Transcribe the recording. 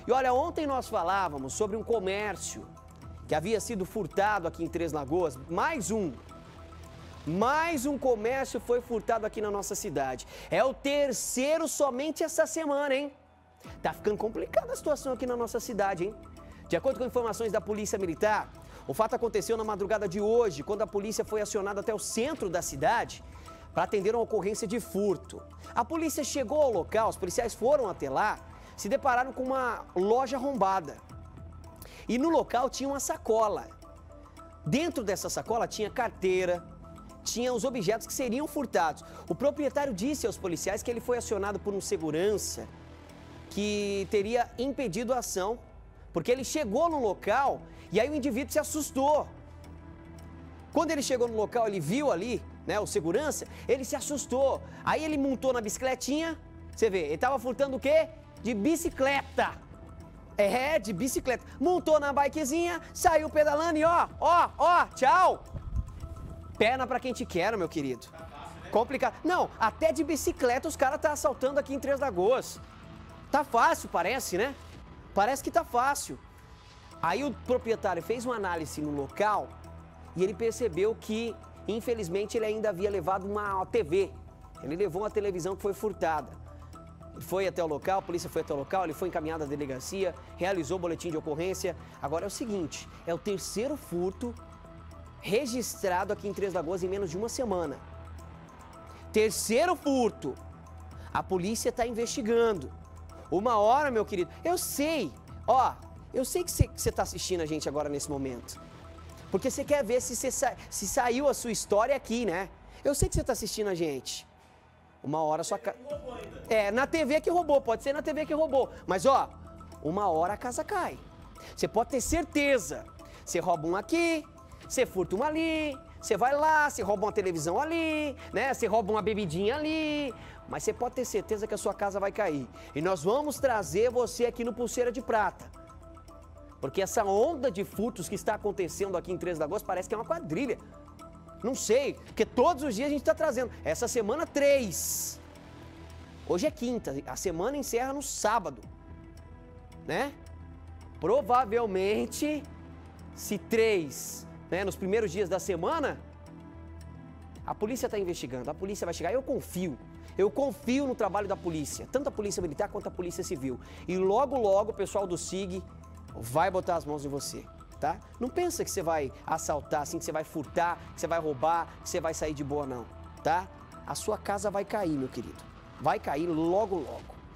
E olha, ontem nós falávamos sobre um comércio que havia sido furtado aqui em Três Lagoas. Mais um comércio foi furtado aqui na nossa cidade. É o terceiro somente essa semana, hein? Tá ficando complicada a situação aqui na nossa cidade, hein? De acordo com informações da Polícia Militar, o fato aconteceu na madrugada de hoje, quando a polícia foi acionada até o centro da cidade para atender uma ocorrência de furto. A polícia chegou ao local, os policiais foram até lá, se depararam com uma loja arrombada. E no local tinha uma sacola. Dentro dessa sacola tinha carteira, tinha os objetos que seriam furtados. O proprietário disse aos policiais que ele foi acionado por um segurança que teria impedido a ação, porque ele chegou no local e aí o indivíduo se assustou. Quando ele chegou no local, ele viu ali, né, o segurança, ele se assustou. Aí ele montou na bicicletinha, você vê, ele estava furtando o quê? De bicicleta. É, de bicicleta. Montou na bikezinha, saiu pedalando e ó, tchau. Perna pra quem te quer, meu querido. Tá fácil, né? Complicado. Não, até de bicicleta os caras tá assaltando aqui em Três Lagoas. Tá fácil, parece, né? Parece que tá fácil. Aí o proprietário fez uma análise no local e ele percebeu que, infelizmente, ele ainda havia levado uma TV. Ele levou uma televisão que foi furtada. Ele foi até o local, a polícia foi até o local, ele foi encaminhado à delegacia, realizou o boletim de ocorrência. Agora é o seguinte, é o terceiro furto registrado aqui em Três Lagoas em menos de uma semana. Terceiro furto. A polícia está investigando. Uma hora, meu querido, eu sei que você está assistindo a gente agora nesse momento. Porque você quer ver se saiu a sua história aqui, né? Eu sei que você está assistindo a gente. Uma hora a sua casa... É, na TV que roubou, pode ser na TV que roubou. Mas ó, uma hora a casa cai. Você pode ter certeza. Você rouba um aqui, você furta uma ali, você vai lá, você rouba uma televisão ali, né? Você rouba uma bebidinha ali. Mas você pode ter certeza que a sua casa vai cair. E nós vamos trazer você aqui no Pulseira de Prata. Porque essa onda de furtos que está acontecendo aqui em Três Lagoas parece que é uma quadrilha. Não sei, porque todos os dias a gente está trazendo. Essa semana 3. Hoje é quinta, a semana encerra no sábado. Né? Provavelmente, se 3, né, nos primeiros dias da semana, a polícia está investigando, a polícia vai chegar. Eu confio no trabalho da polícia, tanto a polícia militar quanto a polícia civil. E logo, logo o pessoal do SIG vai botar as mãos em você, tá? Não pensa que você vai assaltar, assim, que você vai furtar, que você vai roubar, que você vai sair de boa, não, tá? A sua casa vai cair, meu querido. Vai cair logo, logo.